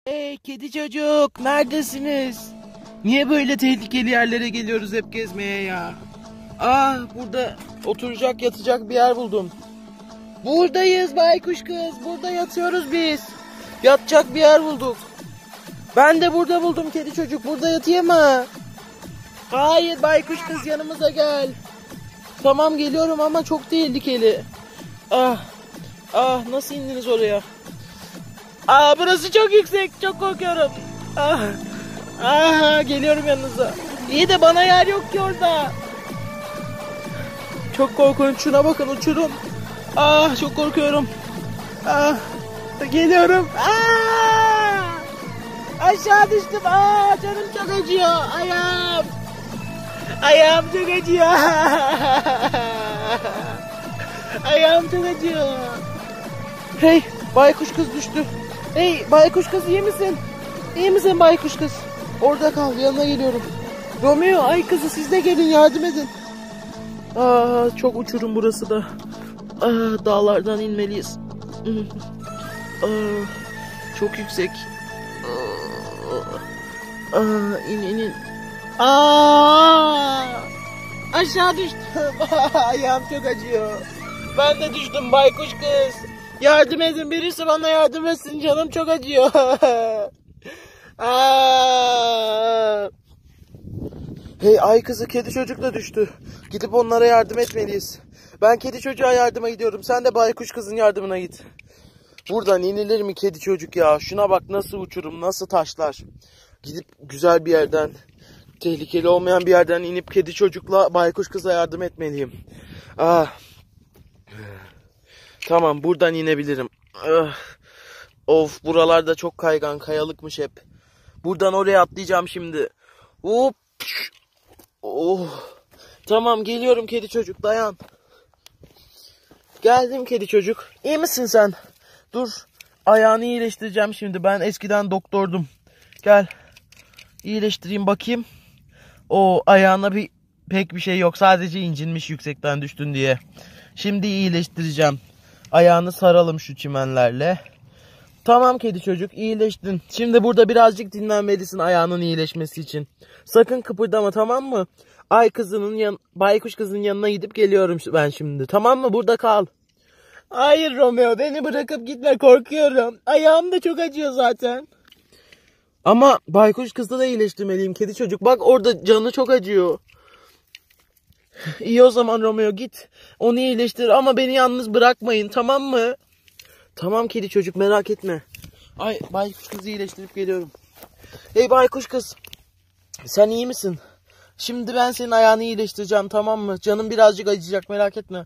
Hey kedi çocuk, neredesiniz? Niye böyle tehlikeli yerlere geliyoruz hep gezmeye ya? Burada oturacak yatacak bir yer buldum. Buradayız baykuş kız, burada yatıyoruz biz. Yatacak bir yer bulduk. Ben de burada buldum kedi çocuk, burada yatayım mı? Hayır baykuş kız, yanımıza gel. Tamam geliyorum ama çok tehlikeli. Nasıl indiniz oraya? Burası çok yüksek, çok korkuyorum. Geliyorum yanınıza. İyi de bana yer yok ki orada. Çok korkunç, şuna bakın, uçurum. Çok korkuyorum. Geliyorum. Aşağı düştüm. Canım çok acıyor. Ayağım çok acıyor. Ayağım çok acıyor. Hey, baykuş kız düştü. Hey, baykuş kız, iyi misin? İyi misin baykuş kız? Orada kal, yanına geliyorum. Romeo, ay kızı, siz de gelin, yardım edin. Çok uçurum burası da. Dağlardan inmeliyiz. Çok yüksek. İn. Aşağı düştüm. Ayağım çok acıyor. Ben de düştüm baykuş kız. Yardım edin, birisi bana yardım etsin, canım çok acıyor. Hey, ay kızı, kedi çocuk da düştü. Gidip onlara yardım etmeliyiz. Ben kedi çocuğa yardıma gidiyorum. Sen de baykuş kızın yardımına git. Buradan inilir mi kedi çocuk ya? Şuna bak, nasıl uçurum, nasıl taşlar. Gidip güzel bir yerden, tehlikeli olmayan bir yerden inip kedi çocukla baykuş kıza yardım etmeliyim. Tamam, buradan inebilirim. Of, buralarda çok kaygan, kayalıkmış hep. Buradan oraya atlayacağım şimdi. Hop. Tamam, geliyorum kedi çocuk, dayan. Geldim kedi çocuk. İyi misin sen? Dur. Ayağını iyileştireceğim şimdi. Ben eskiden doktordum. Gel. İyileştireyim bakayım. Ayağına pek bir şey yok. Sadece incinmiş yüksekten düştün diye. Şimdi iyileştireceğim. Ayağını saralım şu çimenlerle. Tamam kedi çocuk, iyileştin. Şimdi burada birazcık dinlenmelisin ayağının iyileşmesi için. Sakın kıpırdama, tamam mı? Baykuş kızın yanına gidip geliyorum ben şimdi. Tamam mı? Burada kal. Hayır Romeo, beni bırakıp gitme, korkuyorum. Ayağım da çok acıyor zaten. Ama baykuş kızı da iyileştirmeliyim kedi çocuk. Bak orada canı çok acıyor. İyi o zaman Romeo, git. Onu iyileştir ama beni yalnız bırakmayın, tamam mı? Tamam kedi çocuk, merak etme. Baykuş kızı iyileştirip geliyorum. Hey baykuş kız. Sen iyi misin? Şimdi ben senin ayağını iyileştireceğim, tamam mı? Canım birazcık acıyacak, merak etme.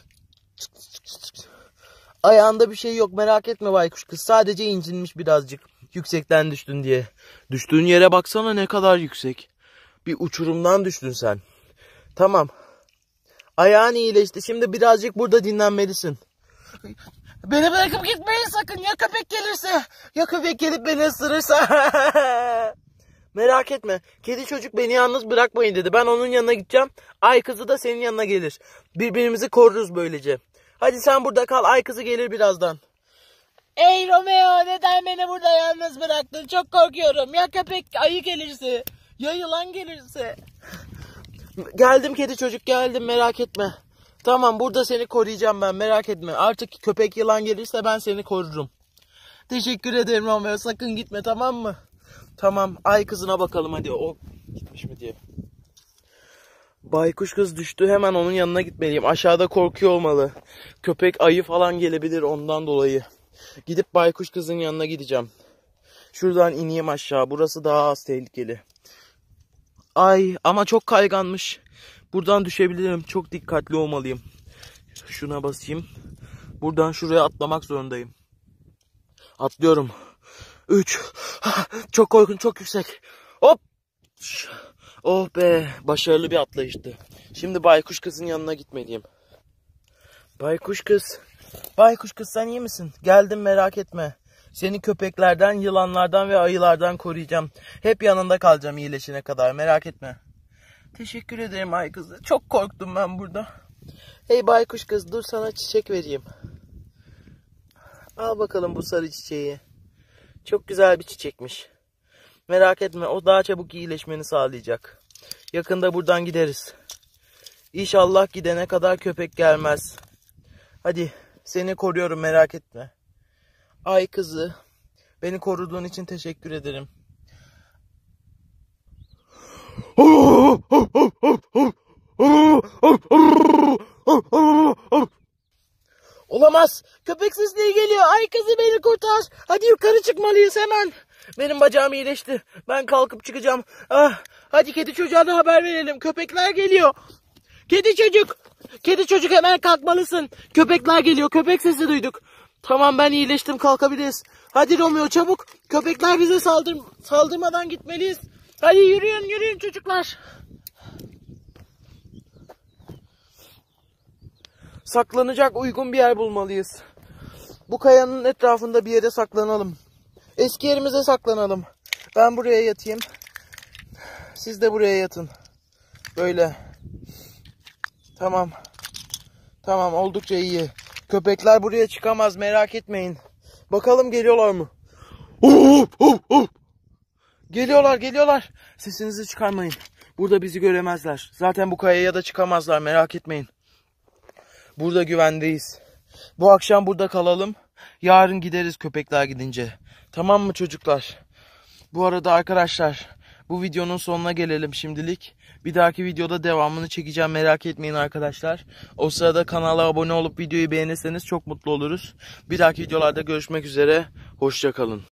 Ayağında bir şey yok, merak etme baykuş kız. Sadece incinmiş birazcık. Yüksekten düştün diye. Düştüğün yere baksana, ne kadar yüksek. Bir uçurumdan düştün sen. Tamam. Ayağın iyileşti. Şimdi birazcık burada dinlenmelisin. Beni bırakıp gitmeyin sakın. Ya köpek gelirse? Ya köpek gelip beni ısırırsa? Merak etme. Kedi çocuk beni yalnız bırakmayın dedi. Ben onun yanına gideceğim. Ay kızı da senin yanına gelir. Birbirimizi koruruz böylece. Hadi sen burada kal. Ay kızı gelir birazdan. Ey Romeo, neden beni burada yalnız bıraktın? Çok korkuyorum. Ya köpek, ayı gelirse? Ya yılan gelirse? Geldim kedi çocuk, geldim, merak etme. Tamam, burada seni koruyacağım ben, merak etme. Artık köpek, yılan gelirse ben seni korurum. Teşekkür ederim Romeo, sakın gitme, tamam mı? Tamam, ay kızına bakalım hadi, o gitmiş mi diye. Baykuş kız düştü, hemen onun yanına gitmeliyim. Aşağıda korkuyor olmalı. Köpek, ayı falan gelebilir ondan dolayı. Gidip baykuş kızın yanına gideceğim. Şuradan ineyim aşağı, burası daha az tehlikeli. Ama çok kayganmış. Buradan düşebilirim. Çok dikkatli olmalıyım. Şuna basayım. Buradan şuraya atlamak zorundayım. Atlıyorum. 3. Çok korkunç, çok yüksek. Hop. Oh be. Başarılı bir atlayıştı. Şimdi baykuş kızın yanına gitmeliyim. Baykuş kız. Baykuş kız, sen iyi misin? Geldim, merak etme. Seni köpeklerden, yılanlardan ve ayılardan koruyacağım. Hep yanında kalacağım iyileşene kadar, merak etme. Teşekkür ederim ay kızı. Çok korktum ben burada. Hey baykuş kız, dur sana çiçek vereyim. Al bakalım bu sarı çiçeği. Çok güzel bir çiçekmiş. Merak etme, o daha çabuk iyileşmeni sağlayacak. Yakında buradan gideriz. İnşallah gidene kadar köpek gelmez. Hadi, seni koruyorum, merak etme. Ay kızı, beni koruduğun için teşekkür ederim. Olamaz. Köpek sesleri geliyor. Ay kızı, beni kurtar. Hadi yukarı çıkmalıyız hemen. Benim bacağım iyileşti. Ben kalkıp çıkacağım. Ah, hadi kedi çocuğa da haber verelim. Köpekler geliyor. Kedi çocuk. Kedi çocuk, hemen kalkmalısın. Köpekler geliyor. Köpek sesi duyduk. Tamam, ben iyileştim, kalkabiliriz. Hadi Romeo, çabuk. Köpekler bize saldırmadan gitmeliyiz. Hadi yürüyün çocuklar. Saklanacak uygun bir yer bulmalıyız. Bu kayanın etrafında bir yere saklanalım. Eski yerimize saklanalım. Ben buraya yatayım. Siz de buraya yatın. Böyle. Tamam. Tamam, oldukça iyi. Köpekler buraya çıkamaz, merak etmeyin. Bakalım geliyorlar mı? Geliyorlar. Sesinizi çıkarmayın. Burada bizi göremezler. Zaten bu kayaya da çıkamazlar, merak etmeyin. Burada güvendeyiz. Bu akşam burada kalalım. Yarın gideriz köpekler gidince. Tamam mı çocuklar? Bu arada arkadaşlar, bu videonun sonuna gelelim şimdilik. Bir dahaki videoda devamını çekeceğim, merak etmeyin arkadaşlar. O sırada kanala abone olup videoyu beğenirseniz çok mutlu oluruz. Bir dahaki videolarda görüşmek üzere. Hoşça kalın.